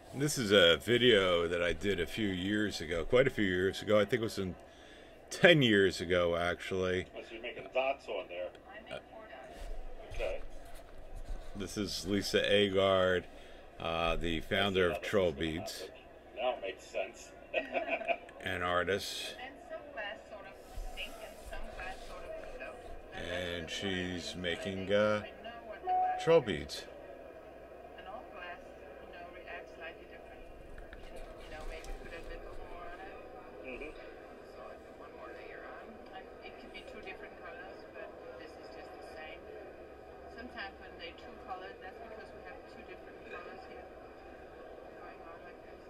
This is a video that I did a few years ago, quite a few years ago. I think it was 10 years ago, actually. Oh, so you're making dots on there. Okay. This is Lise Aagaard, the I see founder how of this is gonna Trollbeads, happen. Now it makes sense. an artist, And some glass sort of sink and some glass sort of float. and she's making I know what the glass Trollbeads. and all glass, reacts slightly different. Maybe put a little more on it. Hmm. So I put one more layer on. It could be two different colors, but this is just the same. Sometimes when they two colored, that's because we have two different colors here going on like this.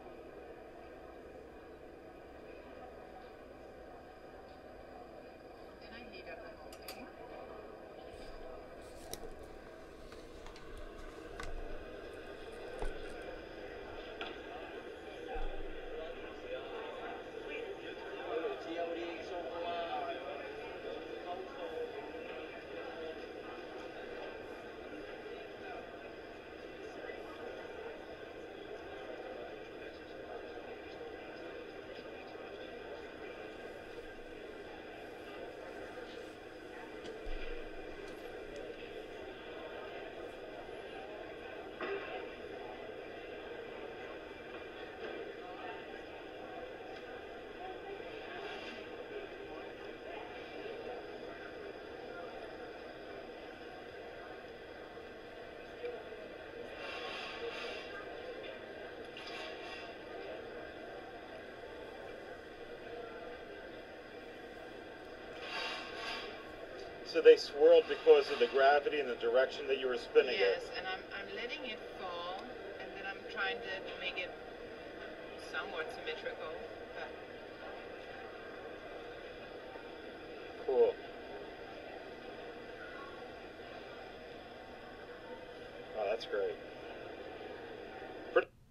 Then I heat up the whole thing. So they swirled because of the gravity and the direction that you were spinning Yes, it. and I'm letting it fall, and then I'm trying to make it somewhat symmetrical. But Cool. Oh, that's great.